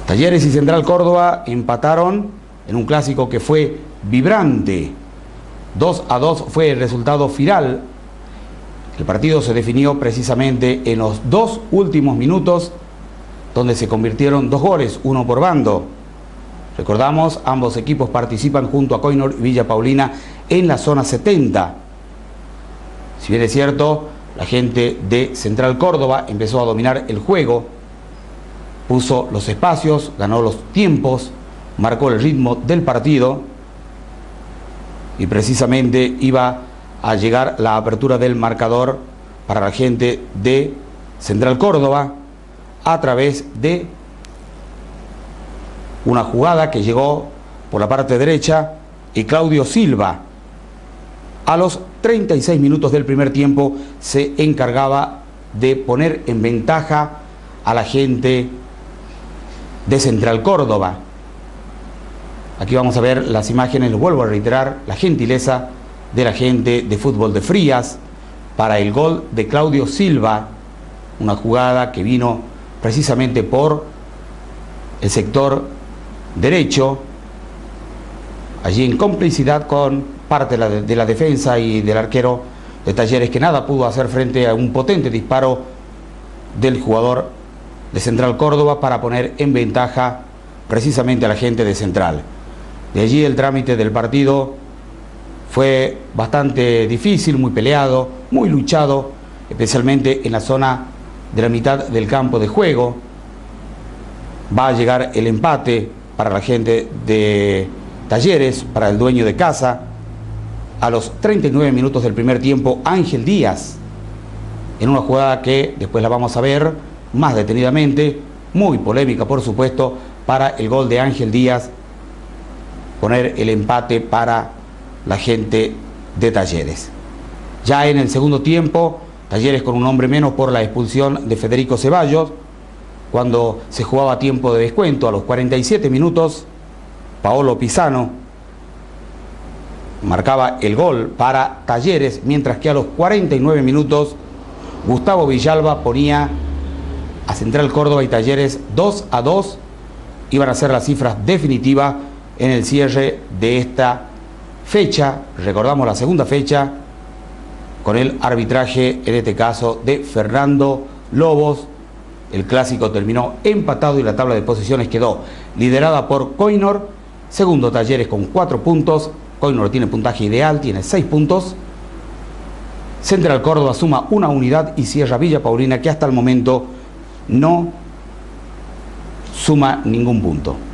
Talleres y Central Córdoba empataron en un clásico que fue vibrante. 2-2 fue el resultado final. El partido se definió precisamente en los 2 últimos minutos, donde se convirtieron 2 goles, uno por bando. Recordamos, ambos equipos participan junto a Coinor y Villa Paulina en la zona 70. Si bien es cierto, la gente de Central Córdoba empezó a dominar el juego, puso los espacios, ganó los tiempos, marcó el ritmo del partido y precisamente iba a llegar la apertura del marcador para la gente de Central Córdoba a través de una jugada que llegó por la parte derecha y Claudio Silva a los 36 minutos del primer tiempo se encargaba de poner en ventaja a la gente de Central Córdoba. Aquí vamos a ver las imágenes, lo vuelvo a reiterar, la gentileza de la gente de Fútbol de Frías para el gol de Claudio Silva, una jugada que vino precisamente por el sector derecho, allí en complicidad con parte de la defensa y del arquero de Talleres, que nada pudo hacer frente a un potente disparo del jugador de Central Córdoba para poner en ventaja precisamente a la gente de Central. De allí el trámite del partido fue bastante difícil, muy peleado, muy luchado, especialmente en la zona de la mitad del campo de juego. Va a llegar el empate para la gente de Talleres, para el dueño de casa. A los 39 minutos del primer tiempo, Ángel Díaz, en una jugada que después la vamos a ver más detenidamente, muy polémica por supuesto, para el gol de Ángel Díaz, poner el empate para la gente de Talleres. Ya en el segundo tiempo, Talleres con un hombre menos por la expulsión de Federico Ceballos, cuando se jugaba tiempo de descuento, a los 47 minutos, Paolo Pisano marcaba el gol para Talleres, mientras que a los 49 minutos, Gustavo Villalba ponía a Central Córdoba y Talleres 2-2, iban a ser las cifras definitivas en el cierre de esta fecha, recordamos la segunda fecha, con el arbitraje, en este caso, de Fernando Lobos. El clásico terminó empatado y la tabla de posiciones quedó liderada por Coinor, segundo Talleres con 4 puntos, Coinor tiene puntaje ideal, tiene 6 puntos, Central Córdoba suma 1 unidad y cierra Villa Paulina, que hasta el momento no suma ningún punto.